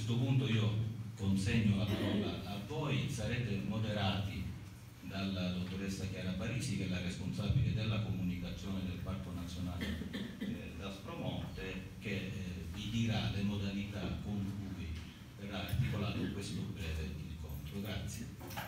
questo punto io consegno la parola a voi, sarete moderati dalla dottoressa Chiara Parisi, che è la responsabile della comunicazione del Parco Nazionale d'Aspromonte, che vi dirà le modalità con cui verrà articolato questo breve incontro. Grazie.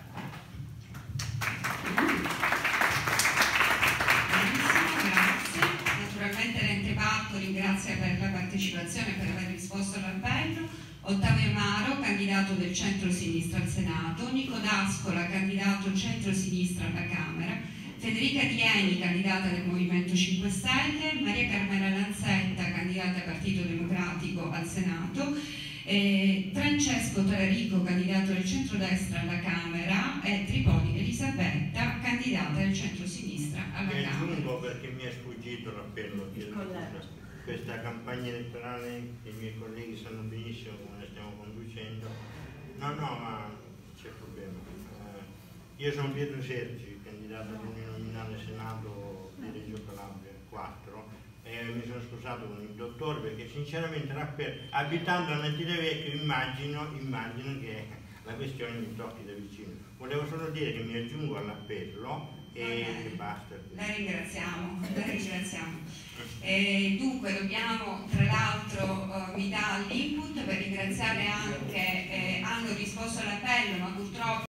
Grazie. Naturalmente l'ente parco ringrazia per la partecipazione e per aver risposto all'appello. Ottavio Amaro, candidato del centro-sinistra al Senato, Nico D'Ascola, candidato centro-sinistra alla Camera, Federica Dieni, candidata del Movimento 5 Stelle, Maria Carmela Lanzetta, candidata Partito Democratico al Senato, Francesco Talarico, candidato del centrodestra alla Camera, e Tripodi Elisabetta, candidata del centro-sinistra alla Camera. Aggiungo, perché mi è sfuggito l'appello di questa campagna elettorale, che i miei colleghi sanno benissimo come la stiamo conducendo. No, ma c'è problema. Io sono Pietro Sergi, candidato all'uninominale Senato di Reggio Calabria 4, e mi sono scusato con il dottore perché sinceramente abitando a Nantile Vecchio immagino che la questione mi tocchi da vicino. Volevo solo dire che mi aggiungo all'appello e basta. La ringraziamo, la ringraziamo. Dunque dobbiamo, tra l'altro mi dà l'input per ringraziare anche, hanno risposto all'appello, ma purtroppo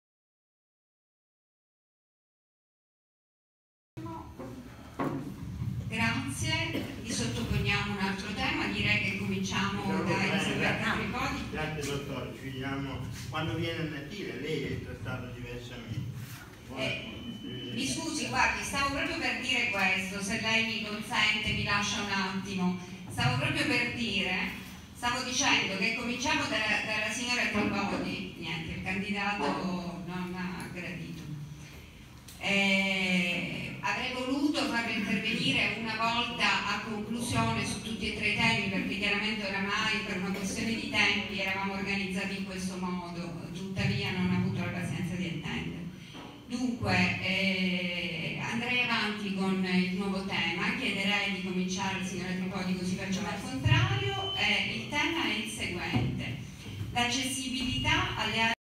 grazie. Vi sottoponiamo un altro tema, direi che cominciamo da Elisabetta Tripodi. Grazie dottore, ci vediamo quando viene a Natile, lei è trattato diversamente. Mi scusi, guardi, stavo proprio per dire questo, se lei mi consente, mi lascia un attimo. Stavo dicendo che cominciamo dalla signora Tripodi, niente, il candidato non ha gradito. Avrei voluto farlo intervenire una volta a conclusione su tutti e tre i temi, perché chiaramente oramai per una questione di tempi eravamo organizzati in questo modo, tuttavia non ho avuto la pazienza di attendere. Dunque andrei avanti con il nuovo tema, chiederei di cominciare al signora Tripodi così facciamo al contrario. Il tema è il seguente: l'accessibilità alle aree